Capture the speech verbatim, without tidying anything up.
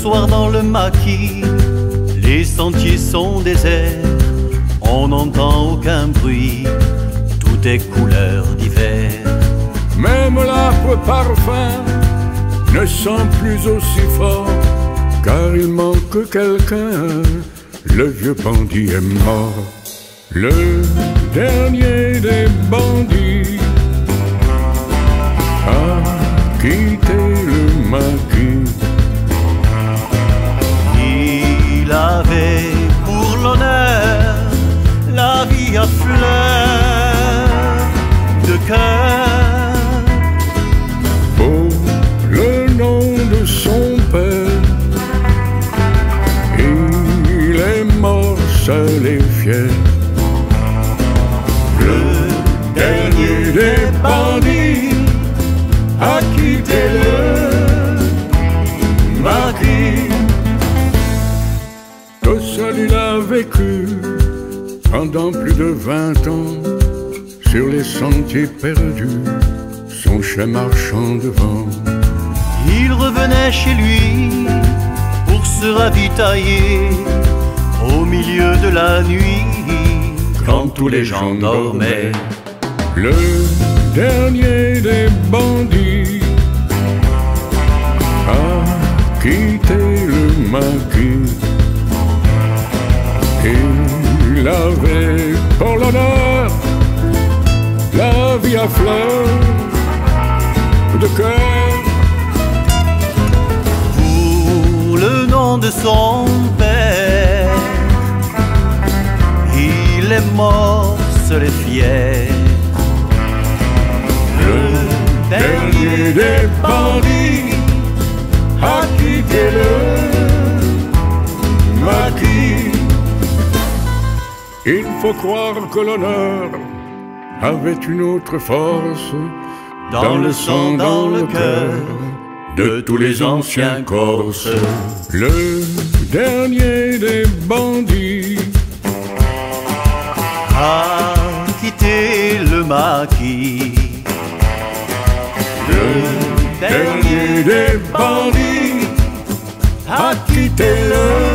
soir dans le maquis, les sentiers sont déserts, on n'entend aucun bruit, tout est couleur d'hiver. Même l'arbre parfum ne sent plus aussi fort, car il manque quelqu'un, le vieux bandit est mort. Le dernier des bandits a quitté le maquis. Il avait pour l'honneur la vie à fleur de cœur. Pour le nom de son père, il est mort seul et fier. Le dernier des bandits a quitté le maquis. Tout seul il a vécu pendant plus de vingt ans sur les sentiers perdus, son chien marchant devant. Il revenait chez lui pour se ravitailler au milieu de la nuit, quand tous les gens dormaient. Le dernier des bandits a quitté le maquis. Il avait pour l'honneur la vie à fleur de cœur. Pour le nom de son père, il est mort seul et fier. Le dernier des bandits a quitté le maquis. Il faut croire que l'honneur avait une autre force Dans, dans le sang, dans le cœur de tous les anciens Corses. Le dernier des bandits a quitté le maquis. Le dernier des bandits a quitté le